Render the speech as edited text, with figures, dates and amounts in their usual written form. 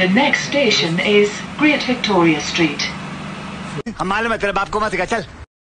The next station is Great Victoria Street. हम मालूम है तेरे बाप को मत सिखा चल